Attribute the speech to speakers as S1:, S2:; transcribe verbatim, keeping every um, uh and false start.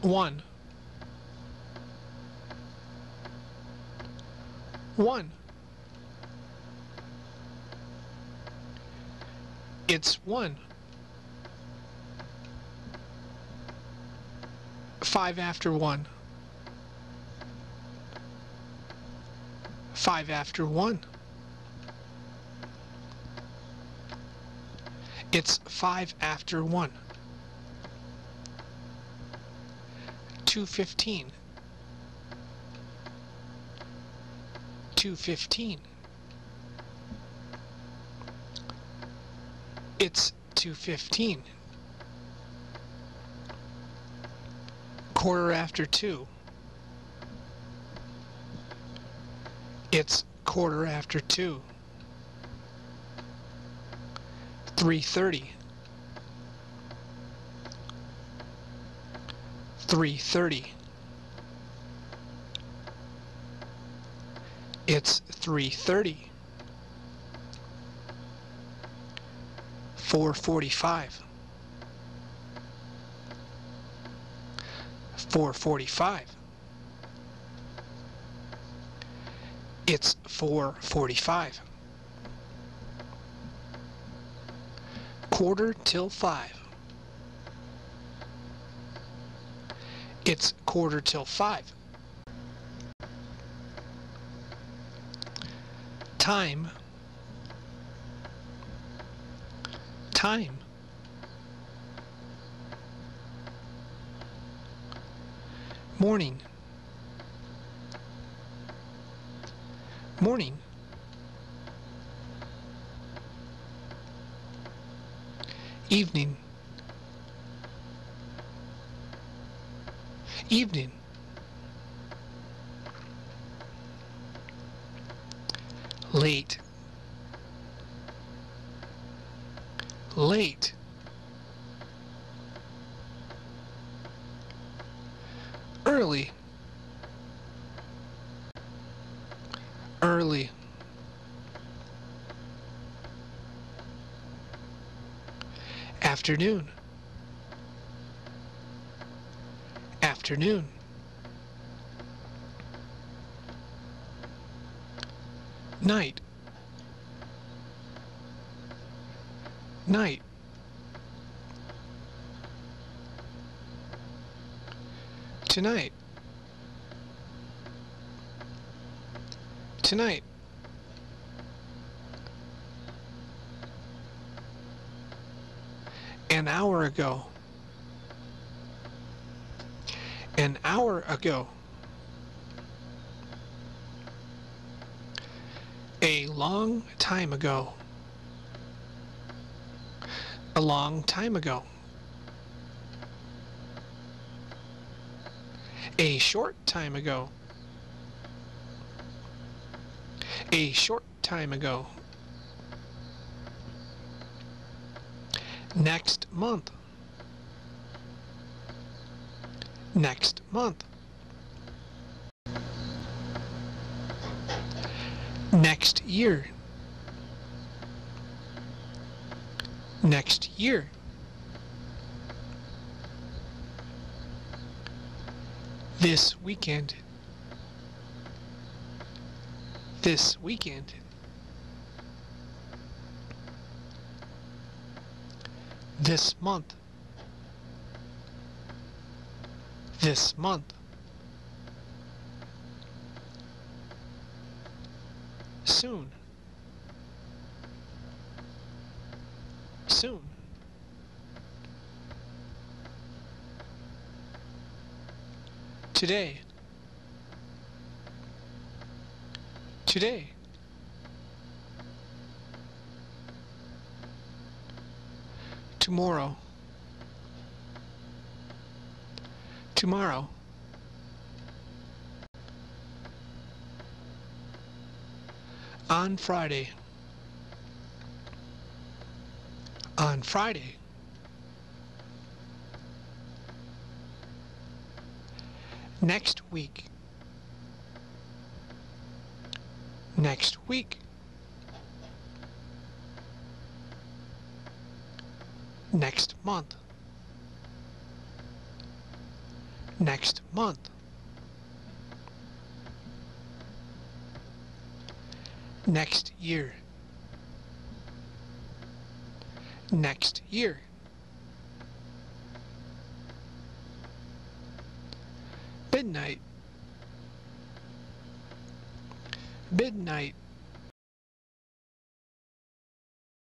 S1: One. One. It's one. Five after one. Five after one. It's five after one. Two fifteen. Two fifteen. It's two fifteen. Quarter after two. It's quarter after two. Three thirty. Three thirty. It's three thirty. Four forty-five. Four forty-five. It's four forty-five. Quarter till five. It's quarter till five. Time. Time. Morning. Morning. Evening. Evening. Late. Late. Early. Early. Afternoon. Afternoon. Night. Night. Tonight. Tonight. An hour ago. An hour ago. A long time ago. A long time ago. A short time ago. A short time ago. Next month. Next month. Next year. Next year. This weekend. This weekend. This month. This month. Soon. Soon. Today. Today. Tomorrow. Tomorrow. On Friday. On Friday. Next week. Next week. Next month. Next month. Next year. Next year. Midnight. Midnight.